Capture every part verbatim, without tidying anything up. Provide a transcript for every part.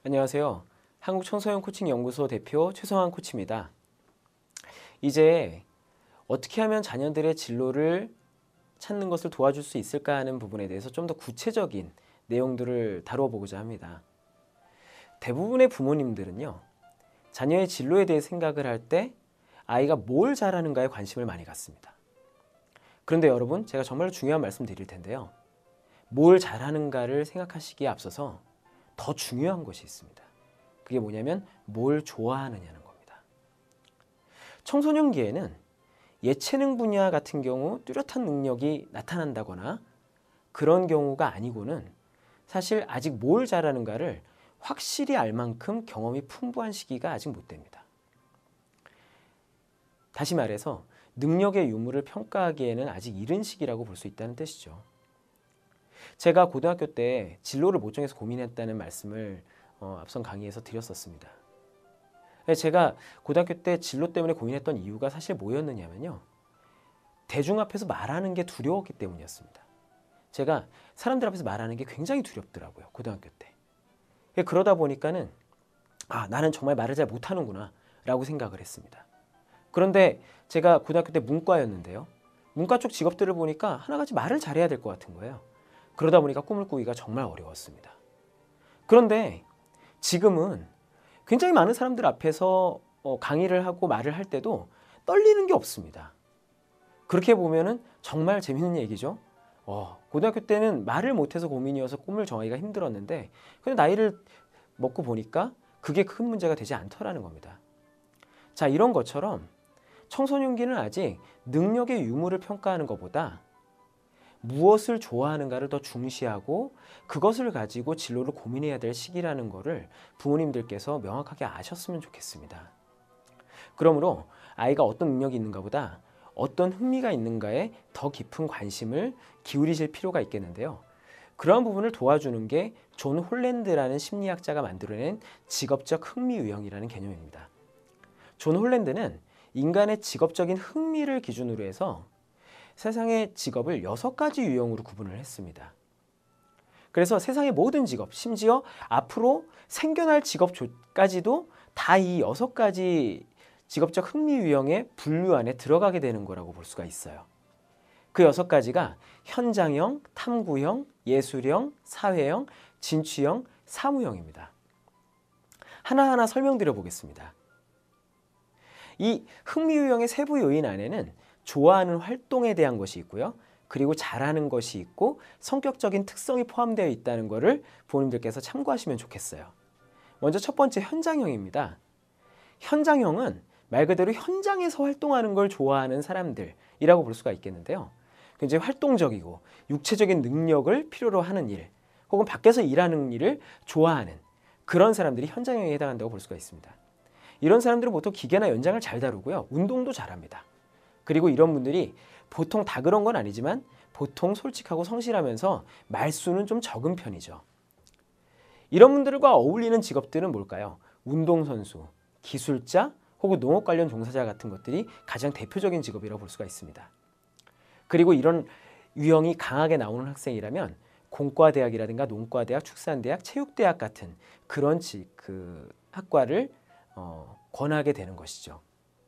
안녕하세요. 한국청소년 코칭연구소 대표 최성환 코치입니다. 이제 어떻게 하면 자녀들의 진로를 찾는 것을 도와줄 수 있을까 하는 부분에 대해서 좀 더 구체적인 내용들을 다루어 보고자 합니다. 대부분의 부모님들은요, 자녀의 진로에 대해 생각을 할 때 아이가 뭘 잘하는가에 관심을 많이 갖습니다. 그런데 여러분, 제가 정말 중요한 말씀 드릴 텐데요. 뭘 잘하는가를 생각하시기에 앞서서 더 중요한 것이 있습니다. 그게 뭐냐면 뭘 좋아하느냐는 겁니다. 청소년기에는 예체능 분야 같은 경우 뚜렷한 능력이 나타난다거나 그런 경우가 아니고는 사실 아직 뭘 잘하는가를 확실히 알 만큼 경험이 풍부한 시기가 아직 못 됩니다. 다시 말해서 능력의 유무를 평가하기에는 아직 이른 시기라고 볼 수 있다는 뜻이죠. 제가 고등학교 때 진로를 못 정해서 고민했다는 말씀을 어, 앞선 강의에서 드렸었습니다. 제가 고등학교 때 진로 때문에 고민했던 이유가 사실 뭐였느냐면요. 대중 앞에서 말하는 게 두려웠기 때문이었습니다. 제가 사람들 앞에서 말하는 게 굉장히 두렵더라고요. 고등학교 때. 그러다 보니까는 아, 나는 정말 말을 잘 못하는구나 라고 생각을 했습니다. 그런데 제가 고등학교 때 문과였는데요. 문과 쪽 직업들을 보니까 하나같이 말을 잘해야 될 것 같은 거예요. 그러다 보니까 꿈을 꾸기가 정말 어려웠습니다. 그런데 지금은 굉장히 많은 사람들 앞에서 강의를 하고 말을 할 때도 떨리는 게 없습니다. 그렇게 보면은 정말 재밌는 얘기죠. 어, 고등학교 때는 말을 못해서 고민이어서 꿈을 정하기가 힘들었는데 근데 나이를 먹고 보니까 그게 큰 문제가 되지 않더라는 겁니다. 자, 이런 것처럼 청소년기는 아직 능력의 유무를 평가하는 것보다 무엇을 좋아하는가를 더 중시하고 그것을 가지고 진로를 고민해야 될 시기라는 것을 부모님들께서 명확하게 아셨으면 좋겠습니다. 그러므로 아이가 어떤 능력이 있는가보다 어떤 흥미가 있는가에 더 깊은 관심을 기울이실 필요가 있겠는데요. 그러한 부분을 도와주는 게 존 홀랜드라는 심리학자가 만들어낸 직업적 흥미 유형이라는 개념입니다. 존 홀랜드는 인간의 직업적인 흥미를 기준으로 해서 세상의 직업을 여섯 가지 유형으로 구분을 했습니다. 그래서 세상의 모든 직업, 심지어 앞으로 생겨날 직업까지도 다 이 여섯 가지 직업적 흥미 유형의 분류 안에 들어가게 되는 거라고 볼 수가 있어요. 그 여섯 가지가 현장형, 탐구형, 예술형, 사회형, 진취형, 사무형입니다. 하나하나 설명드려 보겠습니다. 이 흥미 유형의 세부 요인 안에는 좋아하는 활동에 대한 것이 있고요. 그리고 잘하는 것이 있고 성격적인 특성이 포함되어 있다는 것을 부모님들께서 참고하시면 좋겠어요. 먼저 첫 번째 현장형입니다. 현장형은 말 그대로 현장에서 활동하는 걸 좋아하는 사람들이라고 볼 수가 있겠는데요. 굉장히 활동적이고 육체적인 능력을 필요로 하는 일 혹은 밖에서 일하는 일을 좋아하는 그런 사람들이 현장형에 해당한다고 볼 수가 있습니다. 이런 사람들은 보통 기계나 연장을 잘 다루고요. 운동도 잘합니다. 그리고 이런 분들이 보통 다 그런 건 아니지만 보통 솔직하고 성실하면서 말수는 좀 적은 편이죠. 이런 분들과 어울리는 직업들은 뭘까요? 운동선수, 기술자 혹은 농업 관련 종사자 같은 것들이 가장 대표적인 직업이라고 볼 수가 있습니다. 그리고 이런 유형이 강하게 나오는 학생이라면 공과대학이라든가 농과대학, 축산대학, 체육대학 같은 그런 지, 그 학과를 어, 권하게 되는 것이죠.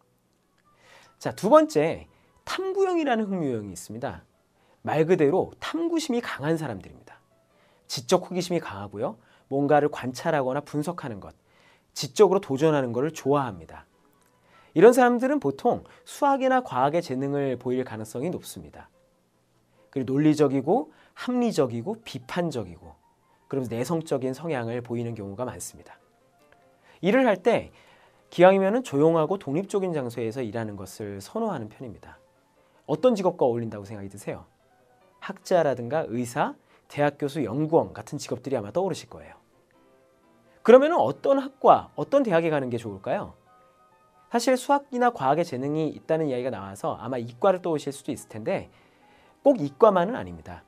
자, 두 번째, 탐구형이라는 흥미 유형이 있습니다. 말 그대로 탐구심이 강한 사람들입니다. 지적 호기심이 강하고요. 뭔가를 관찰하거나 분석하는 것, 지적으로 도전하는 것을 좋아합니다. 이런 사람들은 보통 수학이나 과학의 재능을 보일 가능성이 높습니다. 그리고 논리적이고 합리적이고 비판적이고 그러면서 내성적인 성향을 보이는 경우가 많습니다. 일을 할 때 기왕이면 조용하고 독립적인 장소에서 일하는 것을 선호하는 편입니다. 어떤 직업과 어울린다고 생각이 드세요? 학자라든가 의사, 대학 교수, 연구원 같은 직업들이 아마 떠오르실 거예요. 그러면 어떤 학과, 어떤 대학에 가는 게 좋을까요? 사실 수학이나 과학의 재능이 있다는 이야기가 나와서 아마 이과를 떠오르실 수도 있을 텐데 꼭 이과만은 아닙니다.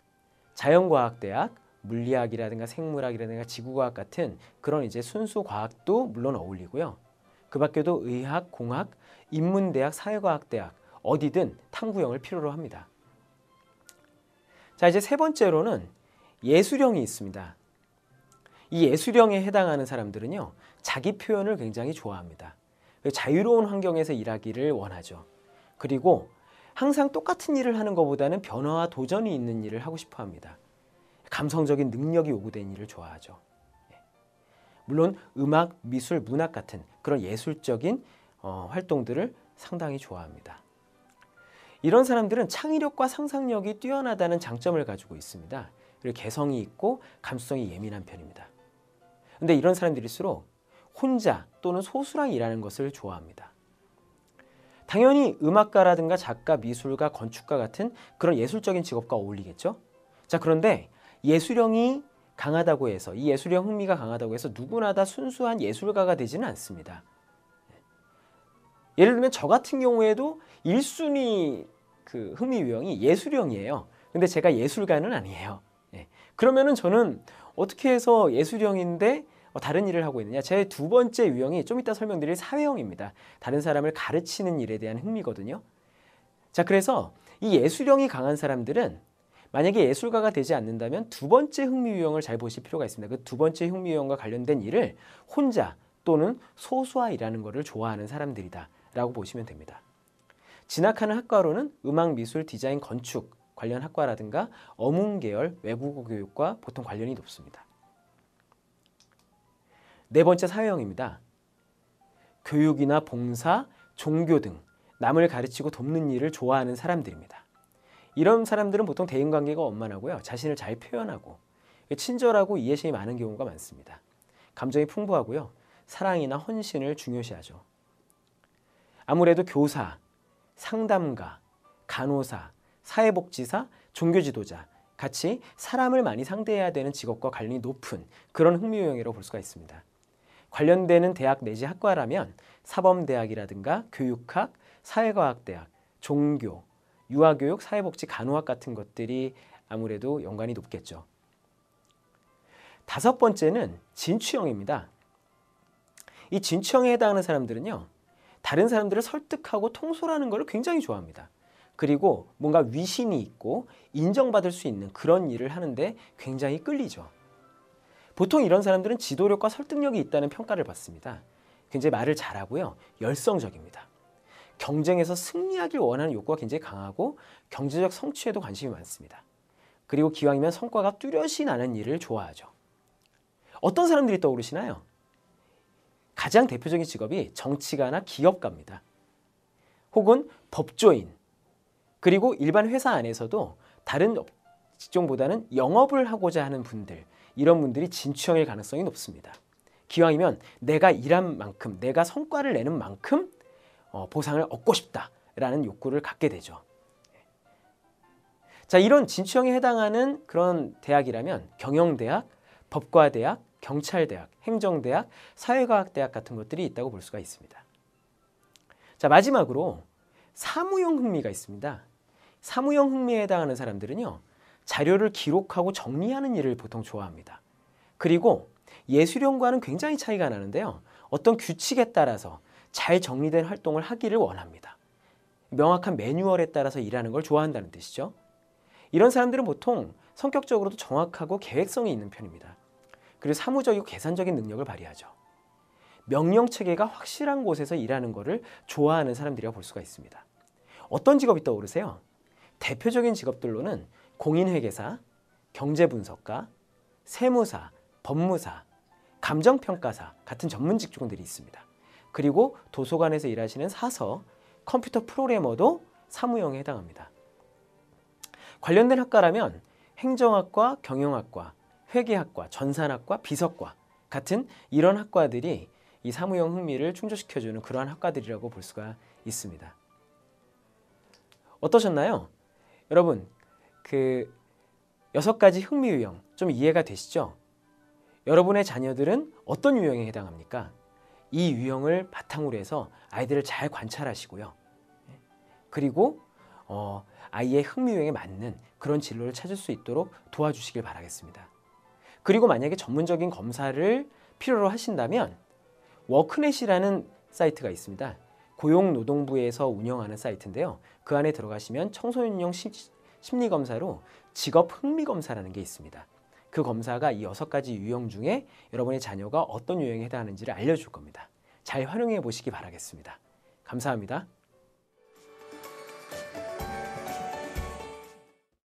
자연과학대학, 물리학이라든가 생물학이라든가 지구과학 같은 그런 이제 순수 과학도 물론 어울리고요. 그 밖에도 의학, 공학, 인문대학, 사회과학대학 어디든 탐구형을 필요로 합니다. 자, 이제 세 번째로는 예술형이 있습니다. 이 예술형에 해당하는 사람들은요, 자기 표현을 굉장히 좋아합니다. 자유로운 환경에서 일하기를 원하죠. 그리고 항상 똑같은 일을 하는 것보다는 변화와 도전이 있는 일을 하고 싶어 합니다. 감성적인 능력이 요구되는 일을 좋아하죠. 물론 음악, 미술, 문학 같은 그런 예술적인 어, 활동들을 상당히 좋아합니다. 이런 사람들은 창의력과 상상력이 뛰어나다는 장점을 가지고 있습니다. 그리고 개성이 있고 감수성이 예민한 편입니다. 근데 이런 사람들일수록 혼자 또는 소수랑 일하는 것을 좋아합니다. 당연히 음악가라든가 작가, 미술가, 건축가 같은 그런 예술적인 직업과 어울리겠죠? 자, 그런데 예술형이 강하다고 해서, 이 예술형 흥미가 강하다고 해서 누구나 다 순수한 예술가가 되지는 않습니다. 예를 들면 저 같은 경우에도 일 순위 그 흥미 유형이 예술형이에요. 근데 제가 예술가는 아니에요. 예. 그러면은 저는 어떻게 해서 예술형인데 다른 일을 하고 있느냐? 제 두 번째 유형이 좀 이따 설명드릴 사회형입니다. 다른 사람을 가르치는 일에 대한 흥미거든요. 자, 그래서 이 예술형이 강한 사람들은 만약에 예술가가 되지 않는다면 두 번째 흥미 유형을 잘 보실 필요가 있습니다. 그 두 번째 흥미 유형과 관련된 일을 혼자 또는 소수와 일하는 것을 좋아하는 사람들이다 라고 보시면 됩니다. 진학하는 학과로는 음악, 미술, 디자인, 건축 관련 학과라든가 어문 계열, 외국어 교육과 보통 관련이 높습니다. 네 번째 사회형입니다. 교육이나 봉사, 종교 등 남을 가르치고 돕는 일을 좋아하는 사람들입니다. 이런 사람들은 보통 대인관계가 원만하고요. 자신을 잘 표현하고 친절하고 이해심이 많은 경우가 많습니다. 감정이 풍부하고요. 사랑이나 헌신을 중요시하죠. 아무래도 교사, 상담가, 간호사, 사회복지사, 종교지도자 같이 사람을 많이 상대해야 되는 직업과 관련이 높은 그런 흥미 유형이라고 볼 수가 있습니다. 관련되는 대학 내지 학과라면 사범대학이라든가 교육학, 사회과학대학, 종교, 유아교육, 사회복지, 간호학 같은 것들이 아무래도 연관이 높겠죠. 다섯 번째는 진취형입니다. 이 진취형에 해당하는 사람들은요, 다른 사람들을 설득하고 통솔하는 것을 굉장히 좋아합니다. 그리고 뭔가 위신이 있고 인정받을 수 있는 그런 일을 하는데 굉장히 끌리죠. 보통 이런 사람들은 지도력과 설득력이 있다는 평가를 받습니다. 굉장히 말을 잘하고요. 열성적입니다. 경쟁에서 승리하길 원하는 욕구가 굉장히 강하고 경제적 성취에도 관심이 많습니다. 그리고 기왕이면 성과가 뚜렷이 나는 일을 좋아하죠. 어떤 사람들이 떠오르시나요? 가장 대표적인 직업이 정치가나 기업가입니다. 혹은 법조인, 그리고 일반 회사 안에서도 다른 직종보다는 영업을 하고자 하는 분들, 이런 분들이 진취형일 가능성이 높습니다. 기왕이면 내가 일한 만큼, 내가 성과를 내는 만큼 보상을 얻고 싶다라는 욕구를 갖게 되죠. 자, 이런 진취형에 해당하는 그런 대학이라면 경영대학, 법과대학, 경찰대학, 행정대학, 사회과학대학 같은 것들이 있다고 볼 수가 있습니다. 자, 마지막으로 사무형 흥미가 있습니다. 사무형 흥미에 해당하는 사람들은요, 자료를 기록하고 정리하는 일을 보통 좋아합니다. 그리고 예술형과는 굉장히 차이가 나는데요. 어떤 규칙에 따라서 잘 정리된 활동을 하기를 원합니다. 명확한 매뉴얼에 따라서 일하는 걸 좋아한다는 뜻이죠. 이런 사람들은 보통 성격적으로도 정확하고 계획성이 있는 편입니다. 그리고 사무적이고 계산적인 능력을 발휘하죠. 명령체계가 확실한 곳에서 일하는 것을 좋아하는 사람들이라고 볼 수가 있습니다. 어떤 직업이 떠오르세요? 대표적인 직업들로는 공인회계사, 경제분석가, 세무사, 법무사, 감정평가사 같은 전문 직종들이 있습니다. 그리고 도서관에서 일하시는 사서, 컴퓨터 프로그래머도 사무형에 해당합니다. 관련된 학과라면 행정학과, 경영학과, 회계학과, 전산학과, 비서과 같은 이런 학과들이 이 사무형 흥미를 충족시켜주는 그러한 학과들이라고 볼 수가 있습니다. 어떠셨나요? 여러분, 그 여섯 가지 흥미 유형 좀 이해가 되시죠? 여러분의 자녀들은 어떤 유형에 해당합니까? 이 유형을 바탕으로 해서 아이들을 잘 관찰하시고요. 그리고 어, 아이의 흥미 유형에 맞는 그런 진로를 찾을 수 있도록 도와주시길 바라겠습니다. 그리고 만약에 전문적인 검사를 필요로 하신다면 워크넷이라는 사이트가 있습니다. 고용노동부에서 운영하는 사이트인데요. 그 안에 들어가시면 청소년용 심리검사로 직업 흥미검사라는 게 있습니다. 그 검사가 이 여섯 가지 유형 중에 여러분의 자녀가 어떤 유형에 해당하는지를 알려줄 겁니다. 잘 활용해 보시기 바라겠습니다. 감사합니다.